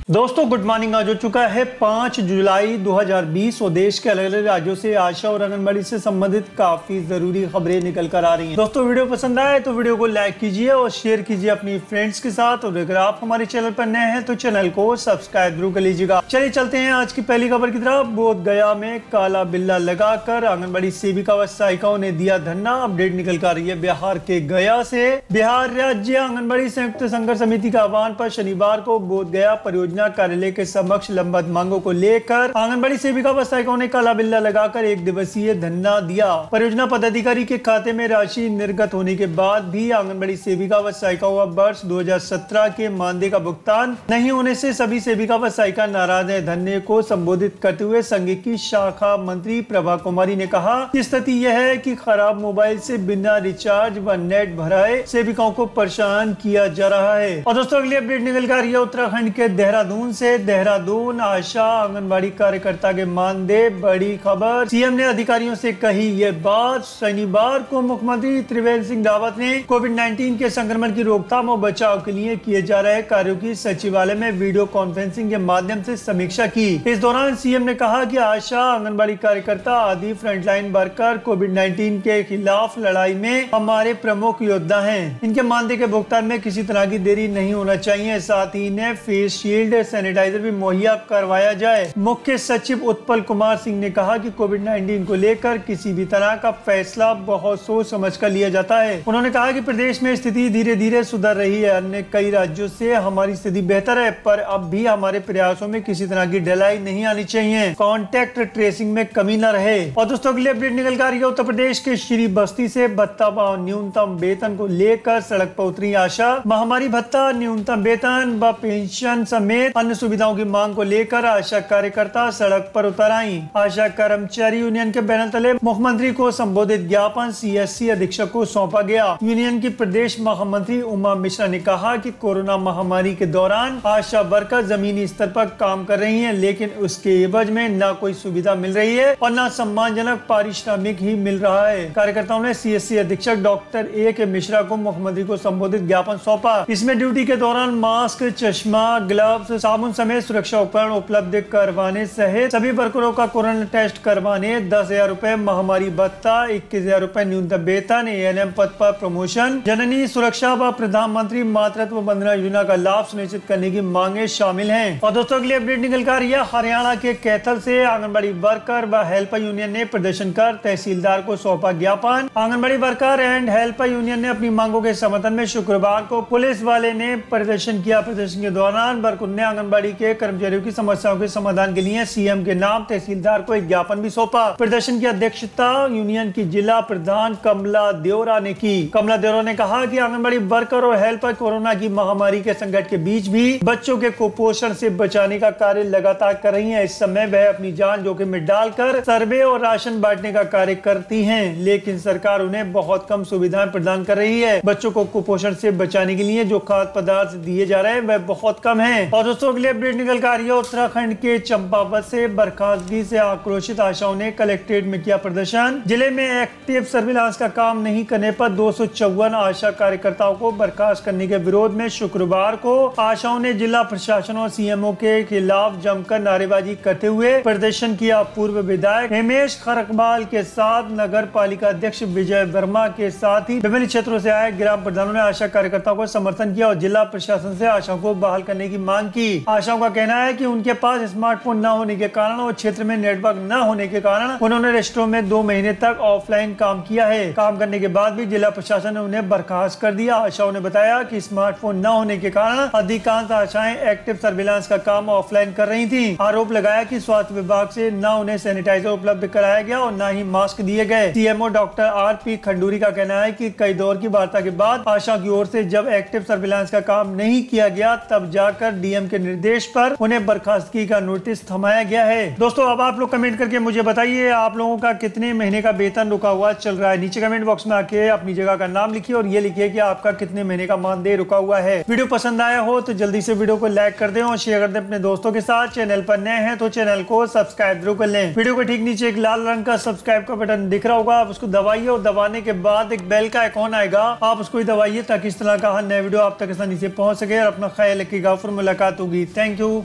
दोस्तों good morning. आज हो चुका है 5 जुलाई 2020 और देश के अलग अलग राज्यों से आशा और आंगनबाड़ी से संबंधित काफी जरूरी खबरें निकल कर आ रही हैं। दोस्तों वीडियो पसंद आए तो वीडियो को लाइक कीजिए और शेयर कीजिए अपनी फ्रेंड्स के साथ, और अगर आप हमारे चैनल पर नए हैं तो चैनल को सब्सक्राइब जरूर कर लीजिएगा। चलिए चलते हैं आज की पहली खबर की तरफ। बोध गया में काला बिल्ला लगाकर आंगनबाड़ी सेविका व सहायिकाओं ने दिया धरना। अपडेट निकल कर आ रही है बिहार के गया से। बिहार राज्य आंगनबाड़ी संयुक्त संघर्ष समिति का आह्वान पर शनिवार को बोध गया परियोजना कार्यालय के समक्ष लंबित मांगों को लेकर आंगनबाड़ी सेविका व सहायिकाओं ने काला बिल्ला लगाकर एक दिवसीय धरना दिया। परियोजना पदाधिकारी के खाते में राशि निर्गत होने के बाद भी आंगनबाड़ी सेविका व सहायिकाओं का वर्ष 2017 के मानदेय का भुगतान नहीं होने से सभी सेविका व सहायिका नाराज है। धरने को संबोधित करते हुए संघ की शाखा मंत्री प्रभा कुमारी ने कहा कि स्थिति यह है कि खराब मोबाइल से बिना रिचार्ज व नेट भराए सेविकाओं को परेशान किया जा रहा है। और दोस्तों अगली अपडेट निकल कर रही है उत्तराखंड के देहरादून से। देहरादून आशा आंगनबाड़ी कार्यकर्ता के मानदेय बड़ी खबर। सीएम ने अधिकारियों से कही ये बात। शनिवार को मुख्यमंत्री त्रिवेंद्र सिंह रावत ने कोविड-19 के संक्रमण की रोकथाम और बचाव के लिए किए जा रहे कार्यों की सचिवालय में वीडियो कॉन्फ्रेंसिंग के माध्यम से समीक्षा की। इस दौरान सीएम ने कहा कि आशा आंगनबाड़ी कार्यकर्ता आदि फ्रंटलाइन वर्कर कोविड-19 के खिलाफ लड़ाई में हमारे प्रमुख योद्धा हैं। इनके मानदेय के भुगतान में किसी तरह की देरी नहीं होना चाहिए। साथ ही इन्हें फेस शील्ड सैनिटाइजर भी मुहैया करवाया जाए। मुख्य सचिव उत्पल कुमार सिंह ने कहा कि कोविड-19 को लेकर किसी भी तरह का फैसला बहुत सोच समझ कर लिया जाता है। उन्होंने कहा कि प्रदेश में स्थिति धीरे धीरे सुधर रही है। अन्य कई राज्यों से हमारी स्थिति बेहतर है, पर अब भी हमारे प्रयासों में किसी तरह की ढिलाई नहीं आनी चाहिए। कॉन्टैक्ट ट्रेसिंग में कमी न रहे। और दोस्तों अगली अपडेट निकल कर रही है उत्तर प्रदेश के श्री बस्ती से। भत्ता व न्यूनतम वेतन को लेकर सड़क पर उतरी आशा। महामारी भत्ता, न्यूनतम वेतन व पेंशन समेत अन्य सुविधाओं की मांग को लेकर आशा कार्यकर्ता सड़क पर उतर आई। आशा कर्मचारी यूनियन के बैनर तले मुख्यमंत्री को संबोधित ज्ञापन सीएससी अधीक्षक को सौंपा गया। यूनियन की प्रदेश महामंत्री उमा मिश्रा ने कहा कि कोरोना महामारी के दौरान आशा वर्कर जमीनी स्तर पर काम कर रही हैं, लेकिन उसके एवज में न कोई सुविधा मिल रही है और न सम्मानजनक पारिश्रमिक ही मिल रहा है। कार्यकर्ताओं ने सीएससी अधीक्षक डॉक्टर ए के मिश्रा को मुख्यमंत्री को संबोधित ज्ञापन सौंपा। इसमें ड्यूटी के दौरान मास्क, चश्मा, ग्लव्स, साबुन समेत सुरक्षा उपकरण उपलब्ध करवाने सहित सभी वर्करों का कोरोना टेस्ट करवाने, 10,000 रूपए महामारी भत्ता, 21,000 रूपए न्यूनतम वेतन, एएनएम पद पर प्रमोशन, जननी सुरक्षा व प्रधानमंत्री मातृत्व वंदना योजना का लाभ सुनिश्चित करने की मांगे शामिल हैं। और दोस्तों अगली अपडेट निकल कर रही है हरियाणा के कैथल से। आंगनबाड़ी वर्कर व हेल्पर यूनियन ने प्रदर्शन कर तहसीलदार को सौंपा ज्ञापन। Anganwadi worker and helper union ने अपनी मांगों के समर्थन में शुक्रवार को पुलिस वाले ने प्रदर्शन किया। प्रदर्शन के दौरान वर्कर ने आंगनबाड़ी के कर्मचारियों की समस्याओं के समाधान के लिए सीएम के नाम तहसीलदार को एक ज्ञापन भी सौंपा। प्रदर्शन की अध्यक्षता यूनियन की जिला प्रधान कमला देवरा ने की। कमला देवरा ने कहा कि आंगनबाड़ी वर्कर और हेल्पर कोरोना की महामारी के संकट के बीच भी बच्चों के कुपोषण से बचाने का कार्य लगातार कर रही हैं। इस समय वह अपनी जान जोखिम में डालकर सर्वे और राशन बांटने का कार्य करती हैं, लेकिन सरकार उन्हें बहुत कम सुविधाएं प्रदान कर रही है। बच्चों को कुपोषण से बचाने के लिए जो खाद्य पदार्थ दिए जा रहे हैं वह बहुत कम है। और दोस्तों अगली अपडेट निकल कर आ रही है उत्तराखंड के चंपावत से। बर्खास्तगी से आक्रोशित आशाओं ने कलेक्ट्रेट में किया प्रदर्शन। जिले में एक्टिव सर्विलांस का काम नहीं करने पर 254 आशा कार्यकर्ताओं को बर्खास्त करने के विरोध में शुक्रवार को आशाओं ने जिला प्रशासन और सीएमओ के खिलाफ जमकर नारेबाजी करते हुए प्रदर्शन किया। पूर्व विधायक हिमेश खरकबाल के साथ नगर पालिका अध्यक्ष विजय वर्मा के साथ ही विभिन्न क्षेत्रों से आए ग्राम प्रधानों ने आशा कार्यकर्ताओं को समर्थन किया और जिला प्रशासन से आशाओं को बहाल करने की मांग की। आशाओं का कहना है कि उनके पास स्मार्टफोन न होने के कारण और क्षेत्र में नेटवर्क न होने के कारण उन्होंने रेस्टोरों में 2 महीने तक ऑफलाइन काम किया है। काम करने के बाद भी जिला प्रशासन ने उन्हें बर्खास्त कर दिया। आशाओं ने बताया कि स्मार्टफोन न होने के कारण अधिकांश आशाएं एक्टिव सर्विलांस का काम ऑफलाइन कर रही थी। आरोप लगाया कि स्वास्थ्य विभाग से न उन्हें सैनिटाइजर उपलब्ध कराया गया और न ही मास्क दिए गए। सीएमओ डॉक्टर आरपी खंडूरी का कहना है कि कई दौर की वार्ता के बाद आशा की ओर से जब एक्टिव सर्विलांस का काम नहीं किया गया तब जाकर डीएम के निर्देश पर उन्हें बर्खास्तगी का नोटिस थमाया गया है। दोस्तों अब आप लोग कमेंट करके मुझे बताइए आप लोगों का कितने महीने का वेतन रुका हुआ चल रहा है। नीचे कमेंट बॉक्स में आके अपनी जगह का नाम लिखिए और ये लिखिए कि आपका कितने महीने का मानदेय रुका हुआ है। वीडियो पसंद आया हो तो जल्दी से वीडियो को लाइक कर दें और शेयर कर दें अपने दोस्तों के साथ। चैनल पर नए हैं तो चैनल को सब्सक्राइब जरूर कर लें। वीडियो के ठीक नीचे एक लाल रंग का सब्सक्राइब का बटन दिख रहा होगा, आप उसको दबाइए और दबाने के बाद एक बेल का आइकॉन आएगा, आप उसको दबाइए ताकि इस तरह का हर नया वीडियो आप तक आसानी से पहुंच सके। और अपना ख्याल रखिएगा, फिर मुलाकात होगी। Thank you.